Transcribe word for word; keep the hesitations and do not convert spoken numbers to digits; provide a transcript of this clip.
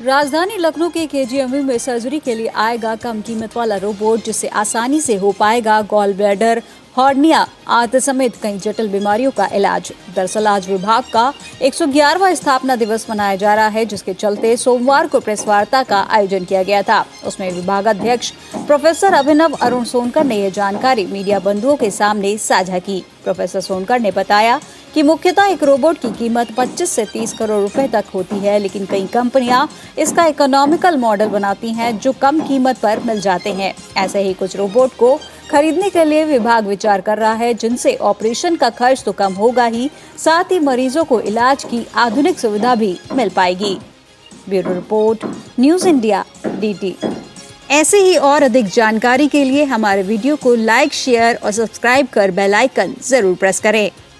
राजधानी लखनऊ के केजीएमयू में सर्जरी के लिए आएगा कम कीमत वाला रोबोट, जिससे आसानी से हो पाएगा गॉल ब्लैडर, हॉर्निया आदि समेत कई जटिल बीमारियों का इलाज। दरअसल आज विभाग का एक सौ ग्यारहवां स्थापना दिवस मनाया जा रहा है, जिसके चलते सोमवार को प्रेस वार्ता का आयोजन किया गया था। उसमें विभागाध्यक्ष प्रोफेसर अभिनव अरुण सोनकर ने यह जानकारी मीडिया बंधुओं के सामने साझा की। प्रोफेसर सोनकर ने बताया कि मुख्यतः एक रोबोट की कीमत पच्चीस से तीस करोड़ रुपए तक होती है, लेकिन कई कंपनियां इसका इकोनॉमिकल मॉडल बनाती हैं जो कम कीमत पर मिल जाते हैं। ऐसे ही कुछ रोबोट को खरीदने के लिए विभाग विचार कर रहा है, जिनसे ऑपरेशन का खर्च तो कम होगा ही, साथ ही मरीजों को इलाज की आधुनिक सुविधा भी मिल पाएगी। Bureau report, news India DT. ऐसे ही और अधिक जानकारी के लिए हमारे वीडियो को लाइक, शेयर और सब्सक्राइब कर बेल आइकन जरूर प्रेस करें।